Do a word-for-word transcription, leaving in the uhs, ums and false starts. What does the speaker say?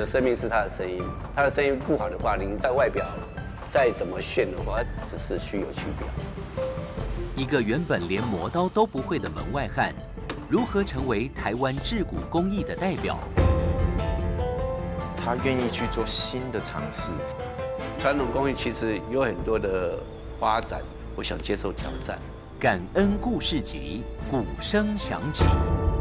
的生命是他的声音，他的声音不好的话，你在外表再怎么炫的话，只是虚有其表。 一个原本连磨刀都不会的门外汉，如何成为台湾制骨工艺的代表？ 他愿意去做新的尝试。 传统工艺其实有很多的发展，我想接受挑战。 感恩故事集，鼓声响起。